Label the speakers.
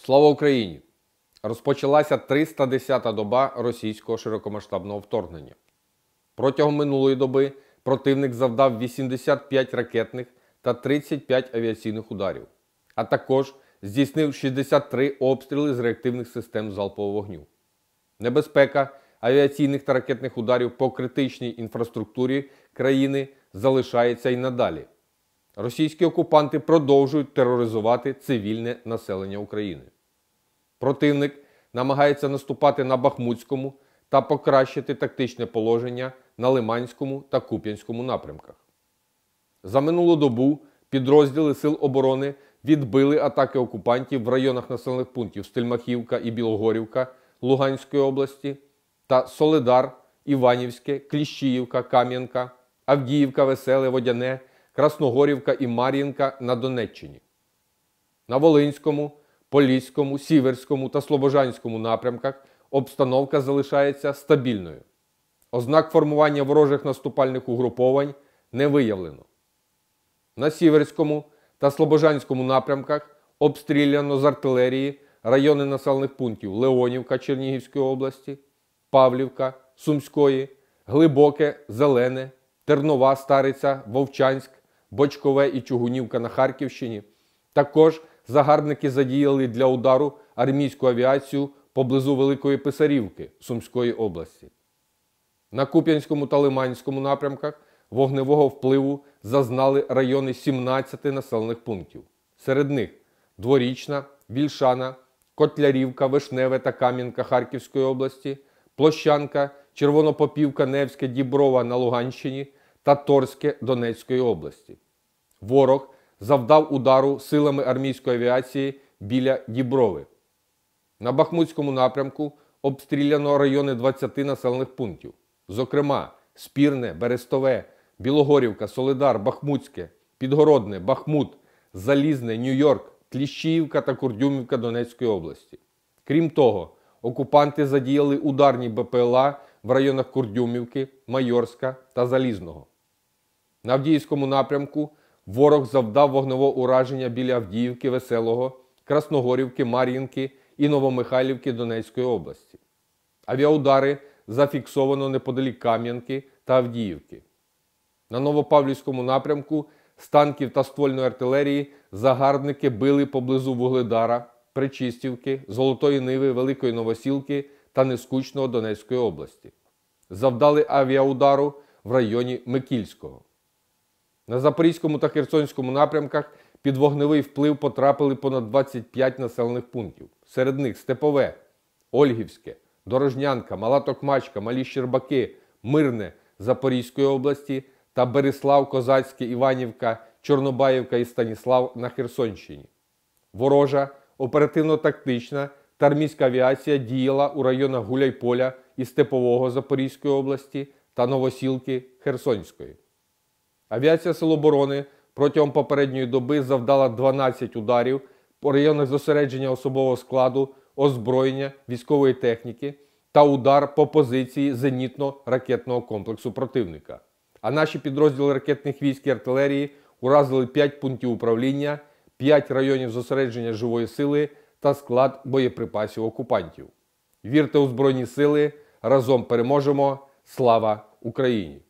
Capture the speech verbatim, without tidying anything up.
Speaker 1: Слава Україні! Розпочалася триста десята доба російського широкомасштабного вторгнення. Протягом минулої доби противник завдав вісімдесят п'ять ракетних та тридцять п'ять авіаційних ударів, а також здійснив шістдесят три обстріли з реактивних систем залпового вогню. Небезпека авіаційних та ракетних ударів по критичній інфраструктурі країни залишається і надалі. Російські окупанти продовжують тероризувати цивільне населення України. Противник намагається наступати на Бахмутському та покращити тактичне положення на Лиманському та Куп'янському напрямках. За минулу добу підрозділи Сил оборони відбили атаки окупантів в районах населених пунктів Стельмахівка і Білогорівка Луганської області та Солидар, Іванівське, Кліщіївка, Кам'янка, Авдіївка, Веселе, Водяне, Красногорівка і Мар'їнка на Донеччині. На Волинському, Поліському, Сіверському та Слобожанському напрямках обстановка залишається стабільною. Ознак формування ворожих наступальних угруповань не виявлено. На Сіверському та Слобожанському напрямках обстріляно з артилерії райони населених пунктів Леонівка Чернігівської області, Павлівка Сумської, Глибоке, Зелене, Тернова, Стариця, Вовчанськ, Бочкове і Чугунівка на Харківщині. Також загарбники задіяли для удару армійську авіацію поблизу Великої Писарівки Сумської області. На Куп'янському та Лиманському напрямках вогневого впливу зазнали райони сімнадцяти населених пунктів. Серед них Дворічна, Вільшана, Котлярівка, Вишневе та Кам'янка Харківської області, Площанка, Червонопопівка, Невське, Діброва на Луганщині та Торське Донецької області. Ворог завдав удару силами армійської авіації біля Діброви. На Бахмутському напрямку обстріляно райони двадцяти населених пунктів. Зокрема, Спірне, Берестове, Білогорівка, Солидар, Бахмутське, Підгородне, Бахмут, Залізне, Нью-Йорк, Кліщіївка та Курдюмівка Донецької області. Крім того, окупанти задіяли ударні БПЛА в районах Курдюмівки, Майорська та Залізного. На Авдіївському напрямку ворог завдав вогневого ураження біля Авдіївки, Веселого, Красногорівки, Мар'їнки і Новомихайлівки Донецької області. Авіаудари зафіксовано неподалік Кам'янки та Авдіївки. На Новопавлівському напрямку з танків та ствольної артилерії загарбники били поблизу Вугледара, Причистівки, Золотої Ниви, Великої Новосілки та Нескучного Донецької області. Завдали авіаудару в районі Микільського. На Запорізькому та Херсонському напрямках під вогневий вплив потрапили понад двадцять п'ять населених пунктів. Серед них Степове, Ольгівське, Дорожнянка, Мала Токмачка, Малі Щербаки, Мирне Запорізької області та Берислав, Козацьке, Іванівка, Чорнобаївка і Станіслав на Херсонщині. Ворожа оперативно-тактична та армійська авіація діяла у районах Гуляйполя і Степового Запорізької області та Новосілки Херсонської. Авіація Сил оборони протягом попередньої доби завдала дванадцять ударів по районах зосередження особового складу, озброєння, військової техніки та удар по позиції зенітно-ракетного комплексу противника. А наші підрозділи ракетних військ і артилерії уразили п'ять пунктів управління, п'ять районів зосередження живої сили та склад боєприпасів окупантів. Вірте у Збройні Сили, разом переможемо! Слава Україні!